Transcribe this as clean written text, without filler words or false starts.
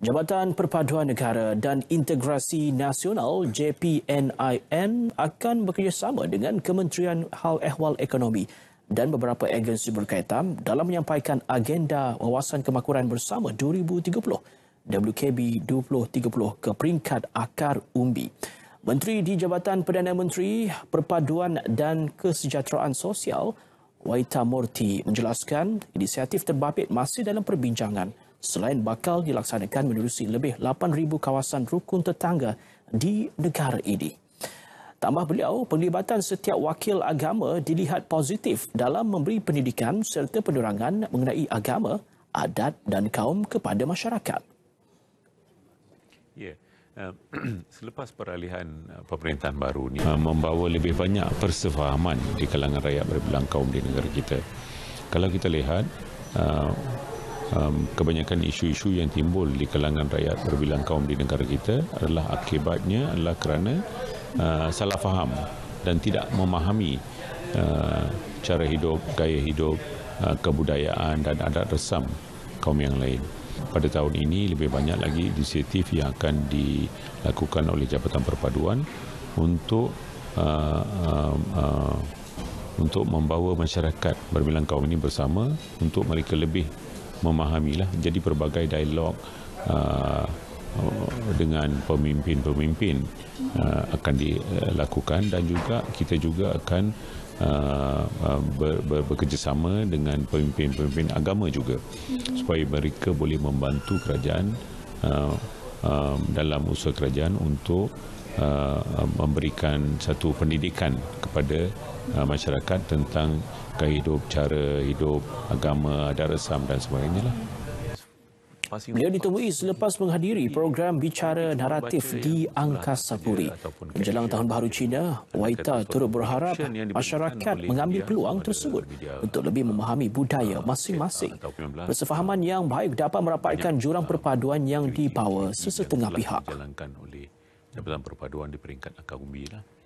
Jabatan Perpaduan Negara dan Integrasi Nasional JPNIN akan bekerjasama dengan Kementerian Hal Ehwal Ekonomi dan beberapa agensi berkaitan dalam menyampaikan agenda Wawasan Kemakmuran Bersama 2030 WKB 2030 ke peringkat akar umbi. Menteri di Jabatan Perdana Menteri Perpaduan dan Kesejahteraan Sosial Waita Murty menjelaskan inisiatif terbabit masih dalam perbincangan selain bakal dilaksanakan menerusi lebih 8,000 kawasan rukun tetangga di negara ini. Tambah beliau, penglibatan setiap wakil agama dilihat positif dalam memberi pendidikan serta penerangan mengenai agama, adat dan kaum kepada masyarakat. Ya, selepas peralihan pemerintahan baru ini membawa lebih banyak persefahaman di kalangan rakyat berbilang kaum di negara kita. Kalau kita lihat kebanyakan isu-isu yang timbul di kalangan rakyat berbilang kaum di negara kita adalah akibatnya adalah kerana salah faham dan tidak memahami cara hidup, gaya hidup, kebudayaan dan adat resam kaum yang lain. Pada tahun ini lebih banyak lagi inisiatif yang akan dilakukan oleh Jabatan Perpaduan untuk membawa masyarakat berbilang kaum ini bersama untuk mereka lebih memahamilah. Jadi pelbagai dialog dengan pemimpin-pemimpin akan dilakukan dan juga kita juga akan bekerjasama dengan pemimpin-pemimpin agama juga supaya mereka boleh membantu kerajaan dalam usaha kerajaan untuk memberikan satu pendidikan kepada masyarakat tentang gaya hidup, cara hidup, agama, adat resam dan sebagainya lah. Beliau ditemui selepas menghadiri program bicara naratif di Angkasa Puri. Menjelang Tahun Baharu Cina, Waita turut berharap masyarakat mengambil peluang tersebut untuk lebih memahami budaya masing-masing. Persefahaman yang baik dapat merapatkan jurang perpaduan yang dibawa sesetengah pihak. Dijalankan oleh Jabatan Perpaduan di peringkat akar umbi lah.